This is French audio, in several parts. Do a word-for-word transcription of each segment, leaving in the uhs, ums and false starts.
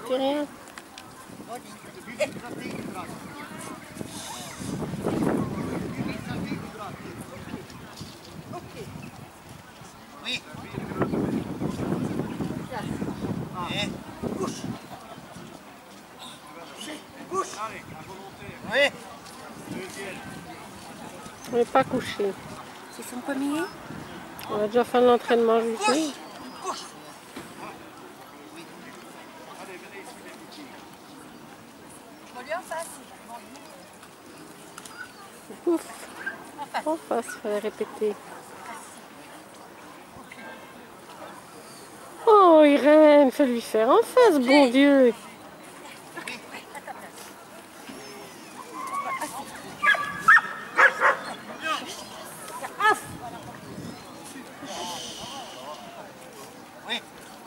répéter rien. Oui. Et couche. Couche. Oui. On n'est pas couché. C'est son premier. On a déjà fait l'entraînement ici. Couche. On lui en face. Ouf. En face, il fallait répéter. Oh Irène, fais lui faire en face, bon Dieu. Oui.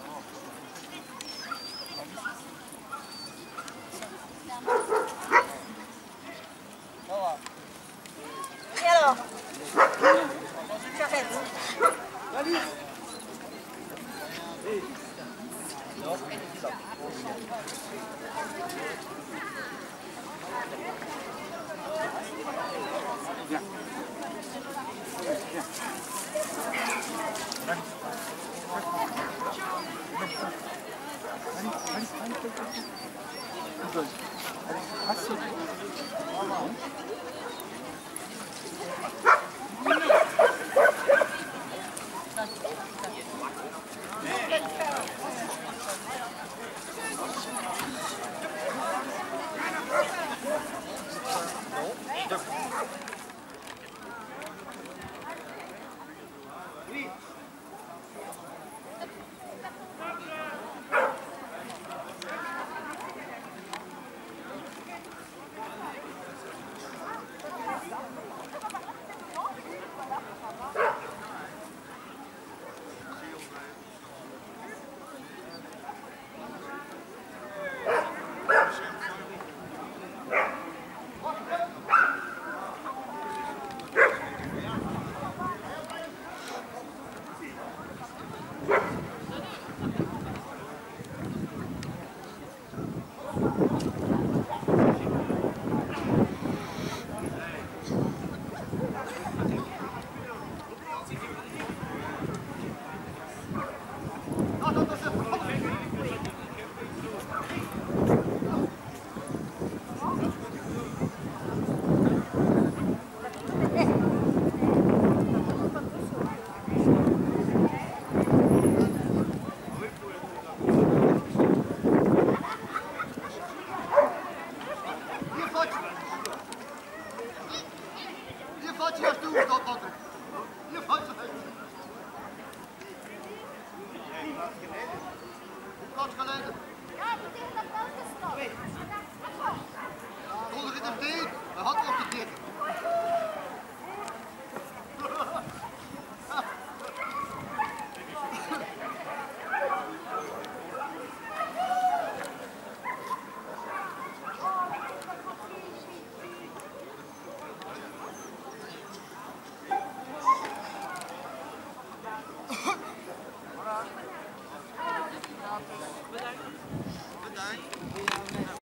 Ça va. Et alors? J'arrête. Allez. Viens. Viens. Allez, allez, allez, allez. Allez, assis. Je vat je naartoe, dat dat. Je vat je Hoe kort geleden? Ja, moet tegen dat poten staan. Zonder in de been, we hadden op de dik. Bedankt.